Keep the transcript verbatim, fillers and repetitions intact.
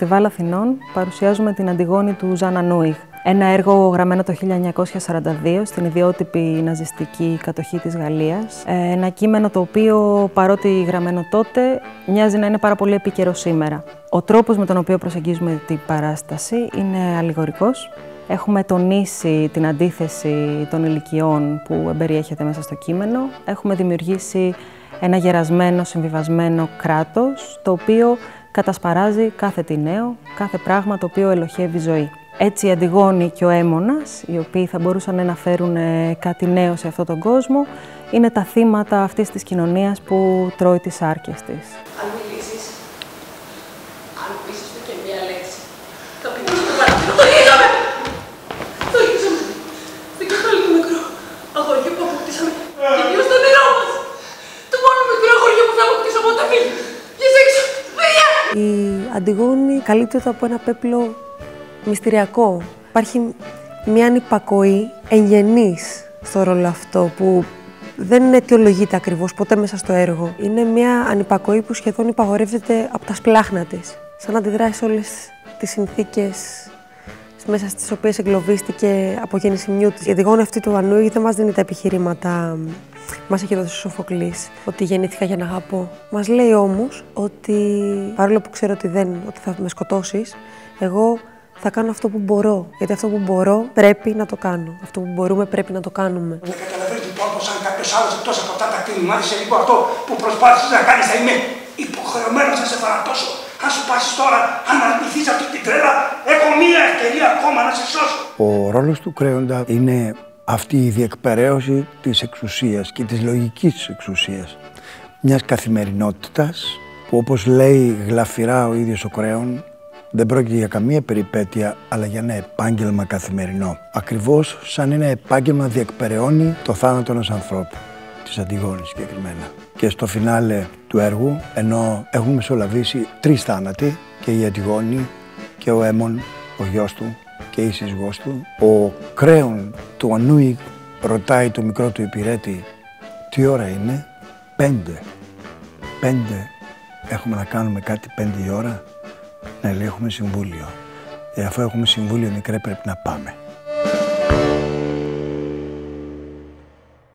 Φεστιβάλ Αθηνών παρουσιάζουμε την Αντιγόνη του Ζαν Ανούιχ. Ένα έργο γραμμένο το χίλια εννιακόσια σαράντα δύο στην ιδιότυπη ναζιστική κατοχή της Γαλλίας. Ένα κείμενο το οποίο, παρότι γραμμένο τότε, μοιάζει να είναι πάρα πολύ επίκαιρο σήμερα. Ο τρόπος με τον οποίο προσεγγίζουμε την παράσταση είναι αλληγορικός. Έχουμε τονίσει την αντίθεση των ηλικιών που εμπεριέχεται μέσα στο κείμενο. Έχουμε δημιουργήσει ένα γερασμένο, συμβιβασμένο κράτος, το οποίο κατασπαράζει κάθε τι νέο, κάθε πράγμα το οποίο ελοχεύει ζωή. Έτσι η Αντιγόνη και ο Έμονας, οι οποίοι θα μπορούσαν να φέρουν κάτι νέο σε αυτόν τον κόσμο, είναι τα θύματα αυτής της κοινωνίας που τρώει τις άρκες της. Αν μιλήσεις, αν πεις και μία λέξη, θα πεινήσω το παρακίνο. Το γύζαμε! Το γύζαμε! Δεν κεφάλι του μικρό αγοριό που αποκτήσαμε, κυρίως το νερό μας. Το μόνο μικρό αγοριό που θα αποκτήσω από τα φίλια. Βγες έξω! Παιδιά! Η Αντιγόνη καλύπτεται από ένα πέπλο μυστηριακό. Υπάρχει μια ανυπακοή εγγενής στο ρόλο αυτό που δεν αιτιολογείται ακριβώς ποτέ μέσα στο έργο. Είναι μια ανυπακοή που σχεδόν υπαγορεύεται από τα σπλάχνα της. Σαν να αντιδράσει σε όλες τις συνθήκες μέσα στις οποίες εγκλωβίστηκε από γεννησιμιού της. Η Αντιγόνη αυτή του Ανούιχ δεν μας δίνει τα επιχειρήματα μας έχει δώσει ο Σοφοκλής, ότι γεννήθηκα για να αγαπώ. Μας λέει όμως ότι παρόλο που ξέρω ότι, δεν, ότι θα με σκοτώσεις, εγώ θα κάνω αυτό που μπορώ. Γιατί αυτό που μπορώ πρέπει να το κάνω. Αυτό που μπορούμε πρέπει να το κάνουμε. Δεν καταλαβαίνεις λοιπόν πως αν κάποιος άλλος εκτός από αυτά τα κτίνη μάθησε λίγο αυτό που προσπάθησες να κάνεις, θα είμαι υποχρεωμένος να σε θανατώσω. Αν σου πάσεις τώρα, αν αρνηθείς αυτή την τρέλα, έχω μία ευκαιρία ακόμα να σε σώσω. Ο ρόλος του Κρέοντα είναι αυτή η διεκπεραίωση της εξουσίας και της λογικής της εξουσίας. Μιας καθημερινότητας που, όπως λέει γλαφυρά ο ίδιος ο Κρέον, δεν πρόκειται για καμία περιπέτεια, αλλά για ένα επάγγελμα καθημερινό. Ακριβώς σαν ένα επάγγελμα διεκπεραιώνει το θάνατο ενός ανθρώπου, της Αντιγόνης συγκεκριμένα. Και στο φινάλε του έργου, ενώ έχουν μεσολαβήσει τρεις θάνατοι, και η Αντιγόνη και ο Έμον, ο γιος του, και η σύζυγός του, ο Κρέον του Ανούιχ ρωτάει το μικρό του υπηρέτη τι ώρα είναι. Πέντε. Πέντε. Έχουμε να κάνουμε κάτι πέντε η ώρα. Ναι, λέει, έχουμε συμβούλιο. Ε, αφού έχουμε συμβούλιο, μικρέ, πρέπει να πάμε.